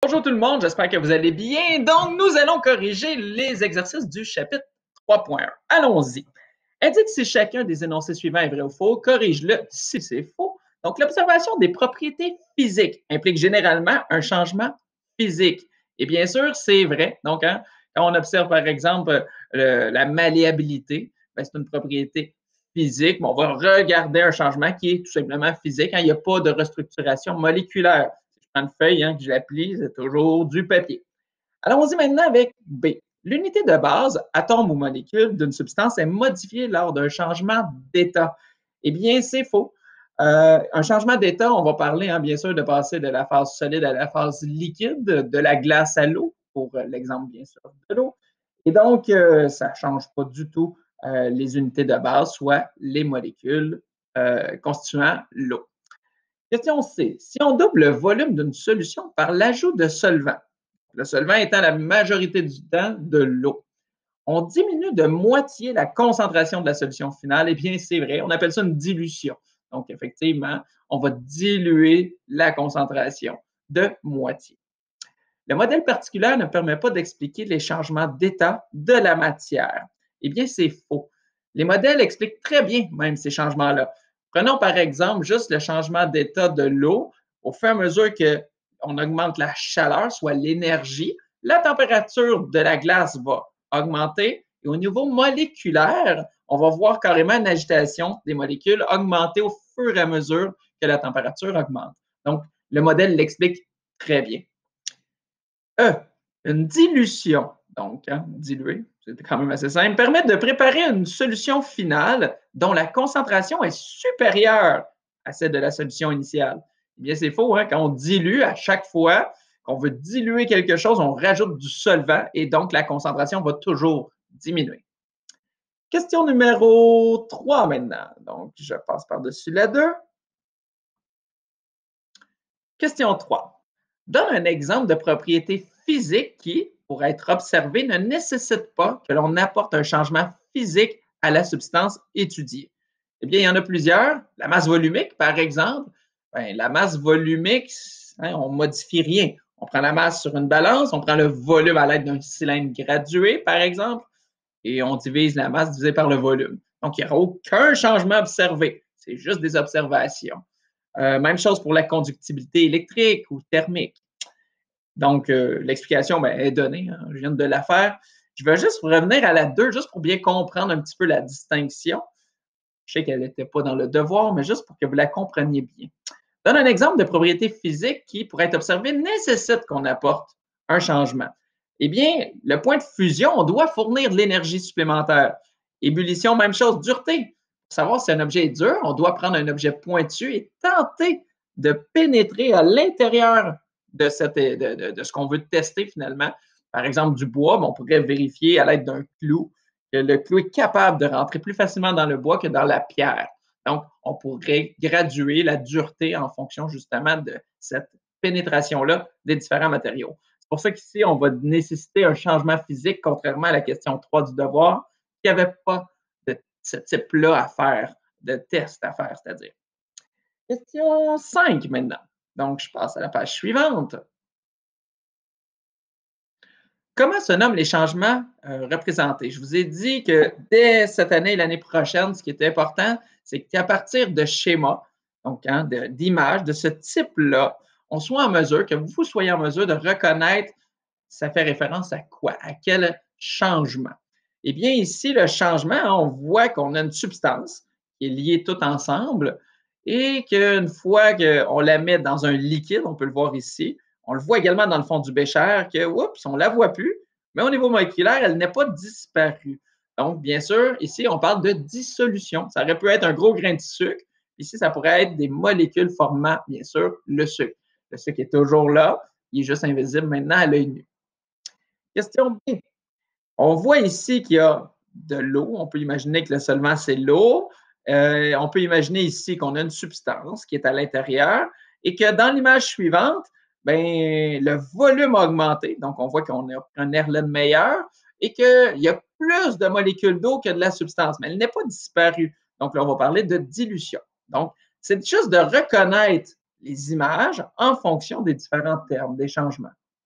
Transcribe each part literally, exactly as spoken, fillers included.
Bonjour tout le monde, j'espère que vous allez bien. Donc, nous allons corriger les exercices du chapitre trois point un. Allons-y. Indique si chacun des énoncés suivants est vrai ou faux, corrige-le si c'est faux. Donc, l'observation des propriétés physiques implique généralement un changement physique. Et bien sûr, c'est vrai. Donc, hein, quand on observe, par exemple, le- la malléabilité, ben, c'est une propriété physique, mais on va regarder un changement qui est tout simplement physique. Hein. Il n'y a pas de restructuration moléculaire. Si je prends une feuille, hein, que je la plie, c'est toujours du papier. Allons-y maintenant avec B. L'unité de base, atome ou molécule d'une substance, est modifiée lors d'un changement d'état. Eh bien, c'est faux. Euh, un changement d'état, on va parler hein, bien sûr de passer de la phase solide à la phase liquide, de la glace à l'eau, pour l'exemple bien sûr de l'eau. Et donc, euh, ça ne change pas du tout euh, les unités de base, soit les molécules euh, constituant l'eau. Question C. Si on double le volume d'une solution par l'ajout de solvant, le solvant étant la majorité du temps de l'eau, on diminue de moitié la concentration de la solution finale. Eh bien, c'est vrai, on appelle ça une dilution. Donc, effectivement, on va diluer la concentration de moitié. Le modèle particulier ne permet pas d'expliquer les changements d'état de la matière. Eh bien, c'est faux. Les modèles expliquent très bien même ces changements-là. Prenons par exemple juste le changement d'état de l'eau. Au fur et à mesure qu'on augmente la chaleur, soit l'énergie, la température de la glace va augmenter. Et au niveau moléculaire, on va voir carrément une agitation des molécules augmenter au fur et à mesure que la température augmente. Donc, le modèle l'explique très bien. E, une dilution, donc hein, diluer, c'est quand même assez simple, permet de préparer une solution finale dont la concentration est supérieure à celle de la solution initiale. Eh bien, c'est faux, hein? Quand on dilue, à chaque fois qu'on veut diluer quelque chose, on rajoute du solvant et donc la concentration va toujours diminuer. Question numéro trois maintenant. Donc, je passe par-dessus la deux. Question trois. Donne un exemple de propriété physique qui, pour être observée, ne nécessite pas que l'on apporte un changement physique à la substance étudiée. Eh bien, il y en a plusieurs. La masse volumique, par exemple. Bien, la masse volumique, hein, on ne modifie rien. On prend la masse sur une balance, on prend le volume à l'aide d'un cylindre gradué, par exemple, et on divise la masse divisée par le volume. Donc, il n'y aura aucun changement observé. C'est juste des observations. Euh, même chose pour la conductibilité électrique ou thermique. Donc, euh, l'explication ben, est donnée, hein, je viens de la faire. Je vais juste revenir à la deux, juste pour bien comprendre un petit peu la distinction. Je sais qu'elle n'était pas dans le devoir, mais juste pour que vous la compreniez bien. Donne un exemple de propriété physique qui, pour être observée, nécessite qu'on apporte un changement. Eh bien, le point de fusion, on doit fournir de l'énergie supplémentaire. Ébullition, même chose, dureté. Pour savoir si un objet est dur, on doit prendre un objet pointu et tenter de pénétrer à l'intérieur de, cette, de, de, de ce qu'on veut tester finalement. Par exemple, du bois, on pourrait vérifier à l'aide d'un clou que le clou est capable de rentrer plus facilement dans le bois que dans la pierre. Donc, on pourrait graduer la dureté en fonction justement de cette pénétration-là des différents matériaux. C'est pour ça qu'ici, on va nécessiter un changement physique, contrairement à la question trois du devoir, qui n'avait pas de ce type-là à faire, de test à faire, c'est-à-dire. Question cinq maintenant. Donc, je passe à la page suivante. Comment se nomment les changements euh, représentés? Je vous ai dit que dès cette année et l'année prochaine, ce qui est important, c'est qu'à partir de schémas, donc hein, d'images de, de ce type-là, on soit en mesure, que vous soyez en mesure de reconnaître ça fait référence à quoi? À quel changement? Eh bien, ici, le changement, on voit qu'on a une substance qui est liée tout ensemble et qu'une fois qu'on la met dans un liquide, on peut le voir ici, on le voit également dans le fond du bécher que, oups, on ne la voit plus, mais au niveau moléculaire, elle n'est pas disparue. Donc, bien sûr, ici, on parle de dissolution. Ça aurait pu être un gros grain de sucre. Ici, ça pourrait être des molécules formant, bien sûr, le sucre. Le sucre est toujours là, il est juste invisible maintenant à l'œil nu. Question B. On voit ici qu'il y a de l'eau. On peut imaginer que le solvant, c'est l'eau. Euh, on peut imaginer ici qu'on a une substance qui est à l'intérieur et que dans l'image suivante, ben, le volume a augmenté. Donc, on voit qu'on a un Erlenmeyer et qu'il y a plus de molécules d'eau que de la substance, mais elle n'est pas disparue. Donc, là, on va parler de dilution. Donc, c'est juste de reconnaître les images en fonction des différents termes, des changements.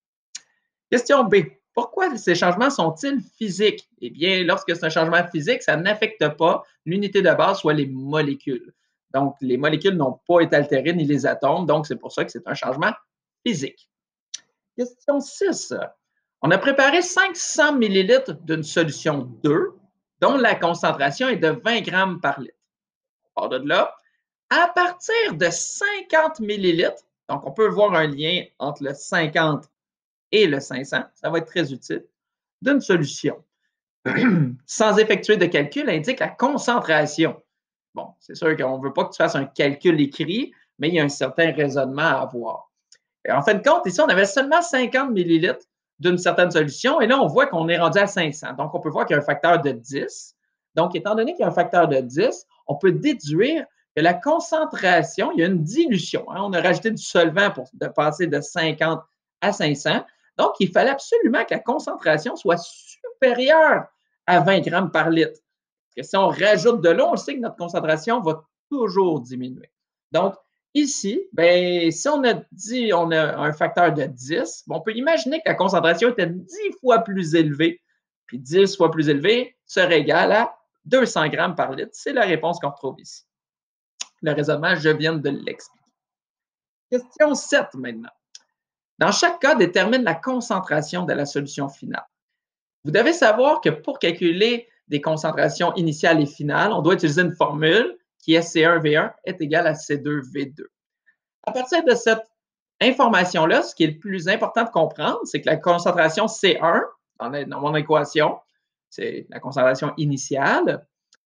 Question B. Pourquoi ces changements sont-ils physiques? Eh bien, lorsque c'est un changement physique, ça n'affecte pas l'unité de base, soit les molécules. Donc, les molécules n'ont pas été altérées, ni les atomes, donc c'est pour ça que c'est un changement physique. Question six. On a préparé cinq cents millilitres d'une solution deux, dont la concentration est de vingt grammes par litre. On part de là. À partir de cinquante millilitres, donc on peut voir un lien entre le cinquante et le cinq cents, ça va être très utile, d'une solution. Sans effectuer de calcul, indique la concentration. Bon, c'est sûr qu'on ne veut pas que tu fasses un calcul écrit, mais il y a un certain raisonnement à avoir. Et en fin de compte, ici, on avait seulement cinquante millilitres d'une certaine solution, et là, on voit qu'on est rendu à cinq cents. Donc, on peut voir qu'il y a un facteur de dix. Donc, étant donné qu'il y a un facteur de dix, on peut déduire que la concentration, il y a une dilution. Hein, on a rajouté du solvant pour de passer de cinquante à cinq cents. Donc, il fallait absolument que la concentration soit supérieure à vingt grammes par litre. Parce que si on rajoute de l'eau, on sait que notre concentration va toujours diminuer. Donc, ici, ben, si on a dit on a un facteur de dix, on peut imaginer que la concentration était dix fois plus élevée, puis dix fois plus élevée serait égal à deux cents grammes par litre. C'est la réponse qu'on retrouve ici. Le raisonnement, je viens de l'expliquer. Question sept maintenant. Dans chaque cas, détermine la concentration de la solution finale. Vous devez savoir que pour calculer des concentrations initiales et finales, on doit utiliser une formule qui est C un V un est égal à C deux V deux. À partir de cette information-là, ce qui est le plus important de comprendre, c'est que la concentration C un, dans mon équation, c'est la concentration initiale.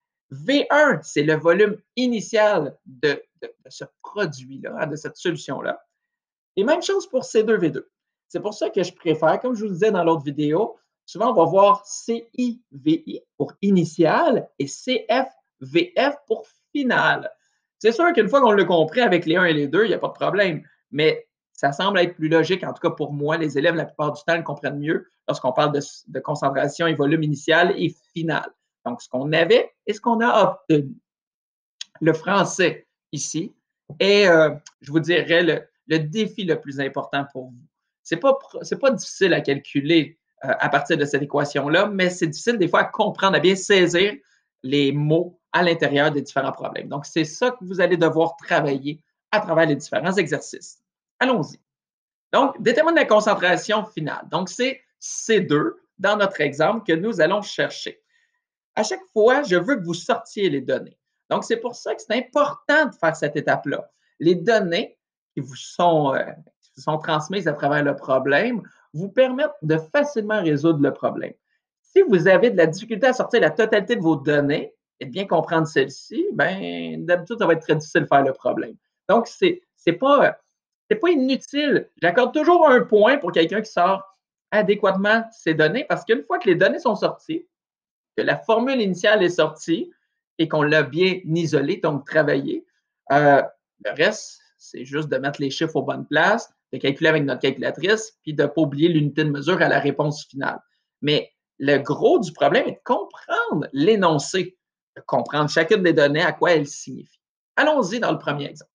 V un, c'est le volume initial de, de, de ce produit-là, de cette solution-là. Et même chose pour C deux V deux. C'est pour ça que je préfère, comme je vous le disais dans l'autre vidéo, souvent on va voir C I V I pour initial et C F V F pour finale. C'est sûr qu'une fois qu'on l'a compris avec les un et les deux, il n'y a pas de problème, mais ça semble être plus logique, en tout cas pour moi, les élèves, la plupart du temps, le comprennent mieux lorsqu'on parle de, de concentration et volume initial et final. Donc, ce qu'on avait et ce qu'on a obtenu. Le français, ici, est, euh, je vous dirais, le, le défi le plus important pour vous. Ce n'est pas, pas difficile à calculer euh, à partir de cette équation-là, mais c'est difficile des fois à comprendre, à bien saisir les mots à l'intérieur des différents problèmes. Donc, c'est ça que vous allez devoir travailler à travers les différents exercices. Allons-y. Donc, détermine la concentration finale. Donc, c'est C deux dans notre exemple que nous allons chercher. À chaque fois, je veux que vous sortiez les données. Donc, c'est pour ça que c'est important de faire cette étape-là. Les données qui vous sont, euh, qui vous sont transmises à travers le problème vous permettent de facilement résoudre le problème. Si vous avez de la difficulté à sortir la totalité de vos données et de bien comprendre celles-ci, ben, d'habitude, ça va être très difficile de faire le problème. Donc, ce n'est pas, c'est pas inutile. J'accorde toujours un point pour quelqu'un qui sort adéquatement ses données parce qu'une fois que les données sont sorties, que la formule initiale est sortie et qu'on l'a bien isolée, donc travaillé, euh, le reste, c'est juste de mettre les chiffres aux bonnes places, de calculer avec notre calculatrice, puis de ne pas oublier l'unité de mesure à la réponse finale. Mais le gros du problème est de comprendre l'énoncé, de comprendre chacune des données, à quoi elles signifient. Allons-y dans le premier exemple.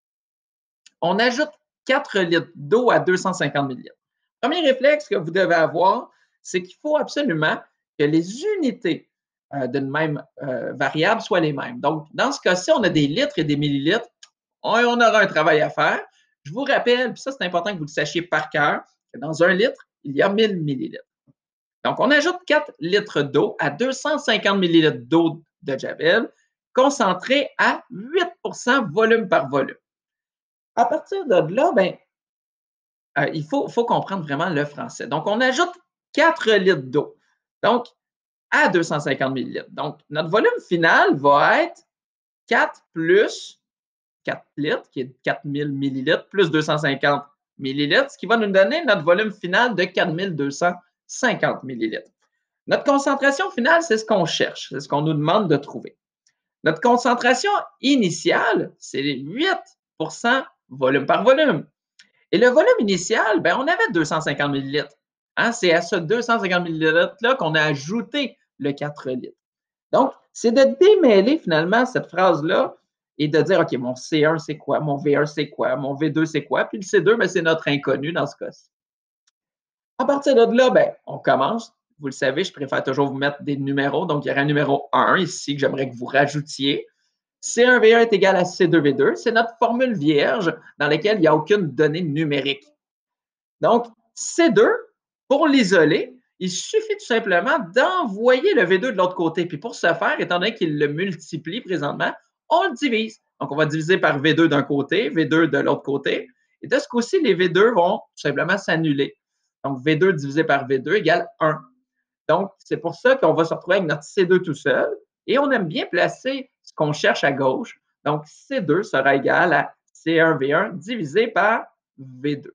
On ajoute quatre litres d'eau à deux cent cinquante millilitres. Premier réflexe que vous devez avoir, c'est qu'il faut absolument que les unités euh, d'une même euh, variable soient les mêmes. Donc, dans ce cas-ci, on a des litres et des millilitres. On, on aura un travail à faire. Je vous rappelle, puis ça, c'est important que vous le sachiez par cœur, que dans un litre, il y a mille millilitres. Donc, on ajoute quatre litres d'eau à deux cent cinquante millilitres d'eau de Javel, concentrée à huit pour cent volume par volume. À partir de là, ben, euh, il faut, faut comprendre vraiment le français. Donc, on ajoute quatre litres d'eau. Donc, à deux cent cinquante millilitres. Donc, notre volume final va être quatre plus quatre litres, qui est quatre mille millilitres, plus deux cent cinquante millilitres, ce qui va nous donner notre volume final de quatre mille deux cent cinquante millilitres. Notre concentration finale, c'est ce qu'on cherche, c'est ce qu'on nous demande de trouver. Notre concentration initiale, c'est huit pour cent volume par volume. Et le volume initial, ben, on avait deux cent cinquante millilitres. Hein, c'est à ce deux cent cinquante millilitres-là qu'on a ajouté le quatre litres. Donc, c'est de démêler finalement cette phrase-là et de dire, OK, mon C un, c'est quoi? Mon V un, c'est quoi? Mon V deux, c'est quoi? Puis le C deux, ben, c'est notre inconnu dans ce cas-ci. À partir de là, ben, on commence. Vous le savez, je préfère toujours vous mettre des numéros. Donc, il y aura un numéro un ici que j'aimerais que vous rajoutiez. C un V un est égal à C deux V deux. C'est notre formule vierge dans laquelle il n'y a aucune donnée numérique. Donc, C deux, pour l'isoler, il suffit tout simplement d'envoyer le V deux de l'autre côté. Puis pour ce faire, étant donné qu'il le multiplie présentement, on le divise. Donc, on va diviser par V deux d'un côté, V deux de l'autre côté. Et de ce coup-ci, les V deux vont tout simplement s'annuler. Donc, V deux divisé par V deux égale un. Donc, c'est pour ça qu'on va se retrouver avec notre C deux tout seul. Et on aime bien placer ce qu'on cherche à gauche. Donc, C deux sera égal à C un V un divisé par V deux.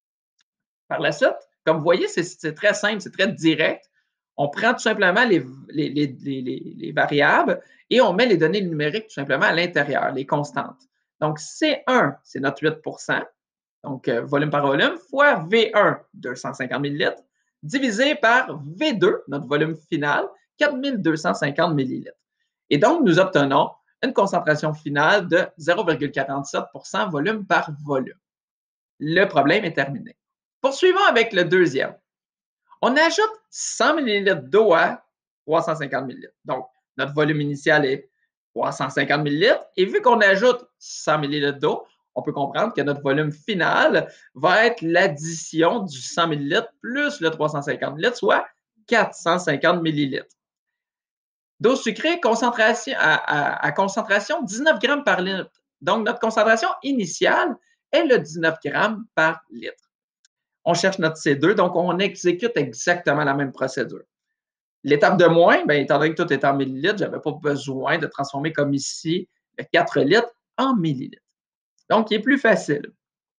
Par la suite, comme vous voyez, c'est très simple, c'est très direct. On prend tout simplement les, les, les, les, les variables et on met les données numériques tout simplement à l'intérieur, les constantes. Donc, C un, c'est notre huit pour cent, donc euh, volume par volume, fois V un, deux cent cinquante millilitres, divisé par V deux, notre volume final, quatre mille deux cent cinquante millilitres. Et donc, nous obtenons une concentration finale de zéro virgule quarante-sept pour cent volume par volume. Le problème est terminé. Poursuivons avec le deuxième. On ajoute cent millilitres d'eau à trois cent cinquante millilitres. Donc, notre volume initial est trois cent cinquante millilitres. Et vu qu'on ajoute cent millilitres d'eau, on peut comprendre que notre volume final va être l'addition du cent millilitres plus le trois cent cinquante millilitres, soit quatre cent cinquante millilitres. D'eau sucrée concentration, à, à, à concentration dix-neuf grammes par litre. Donc, notre concentration initiale est le dix-neuf grammes par litre. On cherche notre C deux, donc on exécute exactement la même procédure. L'étape de moins, bien, étant donné que tout est en millilitres, je n'avais pas besoin de transformer comme ici le quatre litres en millilitres. Donc, il est plus facile.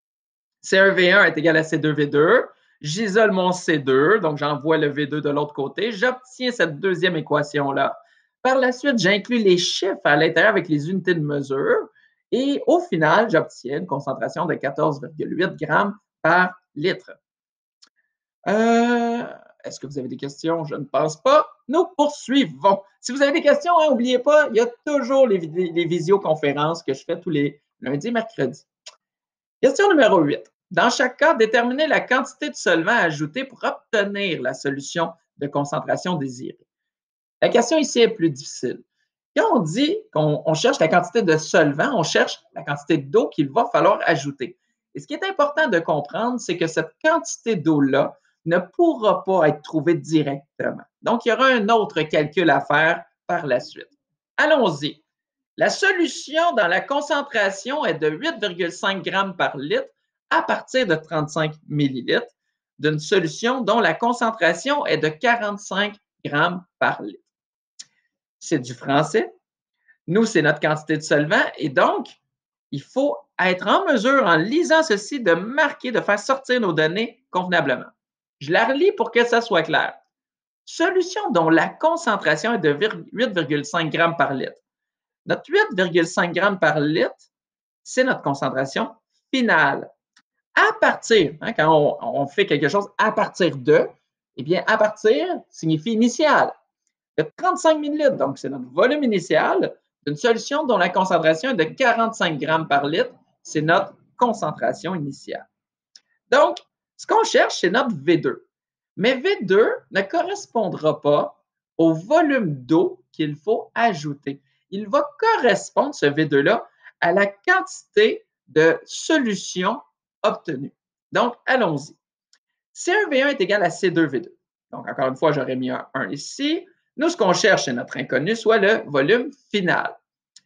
C un V un est égal à C deux V deux. J'isole mon C deux, donc j'envoie le V deux de l'autre côté. J'obtiens cette deuxième équation-là. Par la suite, j'inclus les chiffres à l'intérieur avec les unités de mesure. Et au final, j'obtiens une concentration de quatorze virgule huit grammes par litre. Euh, Est-ce que vous avez des questions? Je ne pense pas. Nous poursuivons. Si vous avez des questions, n'oubliez hein, pas, il y a toujours les, les visioconférences que je fais tous les lundis et mercredis. Question numéro huit. Dans chaque cas, déterminez la quantité de solvant à ajouter pour obtenir la solution de concentration désirée. La question ici est plus difficile. Quand on dit qu'on cherche la quantité de solvant, on cherche la quantité d'eau qu'il va falloir ajouter. Et ce qui est important de comprendre, c'est que cette quantité d'eau-là ne pourra pas être trouvée directement. Donc, il y aura un autre calcul à faire par la suite. Allons-y. La solution dans la concentration est de huit virgule cinq grammes par litre à partir de trente-cinq millilitres d'une solution dont la concentration est de quarante-cinq grammes par litre. C'est du français. Nous, c'est notre quantité de solvant et donc, il faut être en mesure, en lisant ceci, de marquer, de faire sortir nos données convenablement. Je la relis pour que ça soit clair. Solution dont la concentration est de huit virgule cinq grammes par litre. Notre huit virgule cinq grammes par litre, c'est notre concentration finale. À partir, hein, quand on, on fait quelque chose à partir de, eh bien, à partir signifie initial. De trente-cinq millilitres, donc c'est notre volume initial d'une solution dont la concentration est de quarante-cinq grammes par litre, c'est notre concentration initiale. Donc, ce qu'on cherche, c'est notre V deux. Mais V deux ne correspondra pas au volume d'eau qu'il faut ajouter. Il va correspondre, ce V deux-là, à la quantité de solution obtenue. Donc, allons-y. C un V un est égal à C deux V deux. Donc, encore une fois, j'aurais mis un un ici. Nous, ce qu'on cherche, c'est notre inconnu, soit le volume final.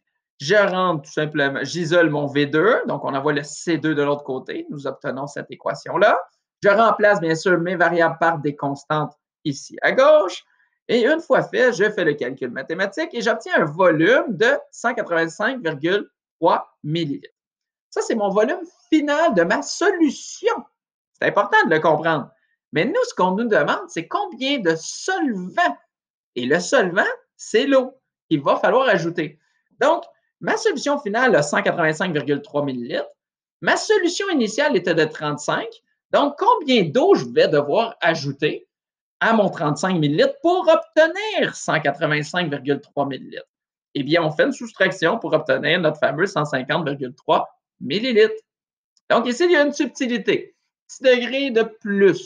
Je rentre tout simplement, j'isole mon V deux, donc on envoie le C deux de l'autre côté. Nous obtenons cette équation-là. Je remplace, bien sûr, mes variables par des constantes ici à gauche. Et une fois fait, je fais le calcul mathématique et j'obtiens un volume de cent quatre-vingt-cinq virgule trois millilitres. Ça, c'est mon volume final de ma solution. C'est important de le comprendre. Mais nous, ce qu'on nous demande, c'est combien de solvant. Et le solvant, c'est l'eau qu'il va falloir ajouter. Donc, ma solution finale a cent quatre-vingt-cinq virgule trois millilitres. Ma solution initiale était de trente-cinq. Donc, combien d'eau je vais devoir ajouter à mon trente-cinq millilitres pour obtenir cent quatre-vingt-cinq virgule trois millilitres? Eh bien, on fait une soustraction pour obtenir notre fameux cent cinquante virgule trois millilitres. Donc, ici, il y a une subtilité. Petit degré de plus.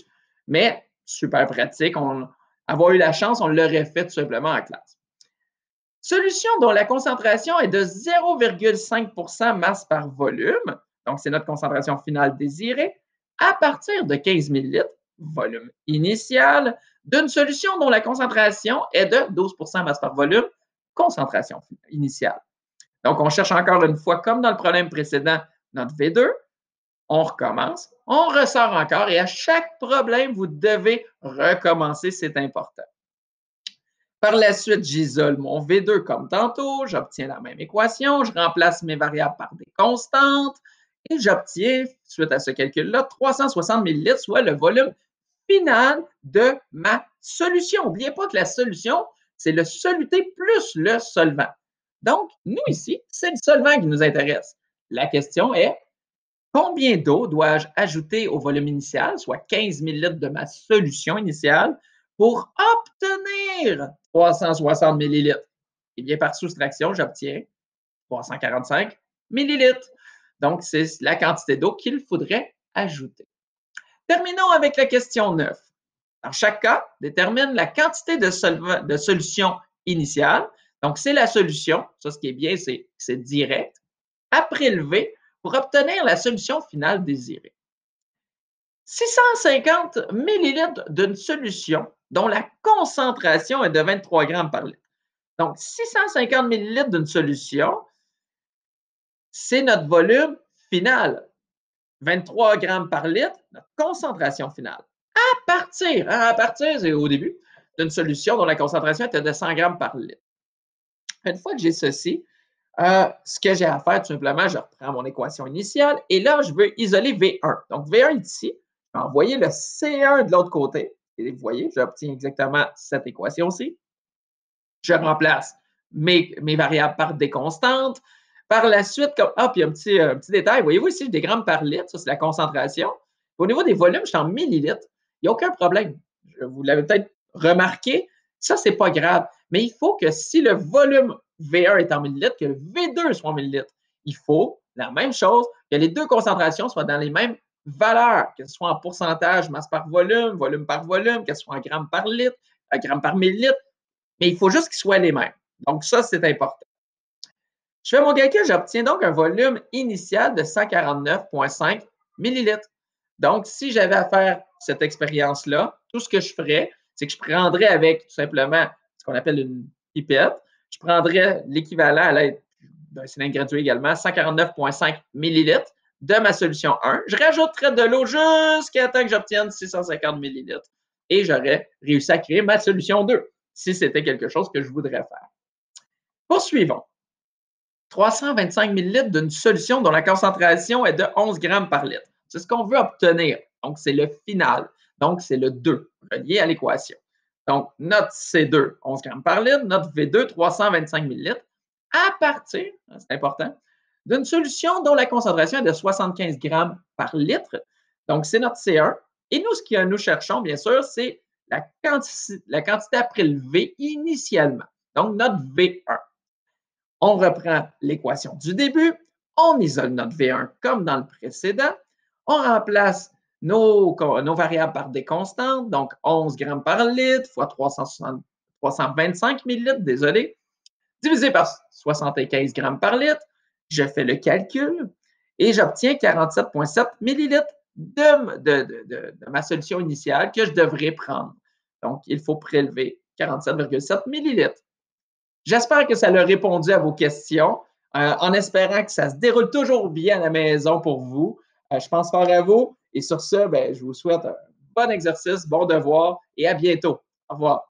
Mais super pratique. On, avoir eu la chance, on l'aurait fait tout simplement en classe. Solution dont la concentration est de zéro virgule cinq pour cent masse par volume, donc c'est notre concentration finale désirée, à partir de quinze millilitres, volume initial, d'une solution dont la concentration est de douze pour cent masse par volume, concentration initiale. Donc, on cherche encore une fois, comme dans le problème précédent, notre V deux. On recommence, on ressort encore et à chaque problème, vous devez recommencer, c'est important. Par la suite, j'isole mon V deux comme tantôt, j'obtiens la même équation, je remplace mes variables par des constantes et j'obtiens, suite à ce calcul-là, trois cent soixante millilitres, soit le volume final de ma solution. N'oubliez pas que la solution, c'est le soluté plus le solvant. Donc, nous ici, c'est le solvant qui nous intéresse. La question est, combien d'eau dois-je ajouter au volume initial, soit quinze millilitres de ma solution initiale, pour obtenir trois cent soixante millilitres? Eh bien, par soustraction, j'obtiens trois cent quarante-cinq millilitres. Donc, c'est la quantité d'eau qu'il faudrait ajouter. Terminons avec la question neuf. Dans chaque cas, détermine la quantité de, solvant, de solution initiale. Donc, c'est la solution. Ça, ce qui est bien, c'est que c'est direct. À prélever pour obtenir la solution finale désirée. six cent cinquante millilitres d'une solution dont la concentration est de vingt-trois grammes par litre. Donc, six cent cinquante millilitres d'une solution, c'est notre volume final. vingt-trois grammes par litre, notre concentration finale. À partir, hein, à partir, c'est au début, d'une solution dont la concentration était de cent grammes par litre. Une fois que j'ai ceci, euh, ce que j'ai à faire, tout simplement, je reprends mon équation initiale et là, je veux isoler V un. Donc, V un ici, je vais envoyer le C un de l'autre côté. Et vous voyez, j'obtiens exactement cette équation-ci. Je remplace mes, mes variables par des constantes. Par la suite, comme, ah, puis un petit, un petit détail, voyez-vous ici, j'ai des grammes par litre, ça c'est la concentration. Au niveau des volumes, je suis en millilitres. Il n'y a aucun problème. Vous l'avez peut-être remarqué, ça, ce n'est pas grave. Mais il faut que si le volume V un est en millilitres, que le V deux soit en millilitres. Il faut la même chose, que les deux concentrations soient dans les mêmes valeurs, que ce soit en pourcentage, masse par volume, volume par volume, que ce soit en grammes par litre, grammes par millilitre. Mais il faut juste qu'ils soient les mêmes. Donc, ça, c'est important. Je fais mon calcul, j'obtiens donc un volume initial de cent quarante-neuf virgule cinq millilitres. Donc, si j'avais à faire cette expérience-là, tout ce que je ferais, c'est que je prendrais avec tout simplement ce qu'on appelle une pipette, je prendrais l'équivalent à l'aide d'un cylindre gradué également, cent quarante-neuf virgule cinq millilitres de ma solution un. Je rajouterais de l'eau jusqu'à temps que j'obtienne six cent cinquante millilitres. Et j'aurais réussi à créer ma solution deux, si c'était quelque chose que je voudrais faire. Poursuivons. trois cent vingt-cinq millilitres d'une solution dont la concentration est de onze grammes par litre. C'est ce qu'on veut obtenir. Donc, c'est le final. Donc, c'est le deux, relié à l'équation. Donc, notre C deux, onze grammes par litre, notre V deux, trois cent vingt-cinq millilitres, à partir, c'est important, d'une solution dont la concentration est de soixante-quinze grammes par litre. Donc, c'est notre C un. Et nous, ce que nous cherchons, bien sûr, c'est la quantité, la quantité à prélever initialement. Donc, notre V un. On reprend l'équation du début, on isole notre V un comme dans le précédent, on remplace nos, nos variables par des constantes, donc onze grammes par litre fois trois cent vingt-cinq millilitres, désolé, divisé par soixante-quinze grammes par litre, je fais le calcul et j'obtiens quarante-sept virgule sept millilitres de, de, de, de, de ma solution initiale que je devrais prendre. Donc, il faut prélever quarante-sept virgule sept millilitres. J'espère que ça a répondu à vos questions, euh, en espérant que ça se déroule toujours bien à la maison pour vous. Euh, je pense fort à vous et sur ce, ben, je vous souhaite un bon exercice, bon devoir et à bientôt. Au revoir.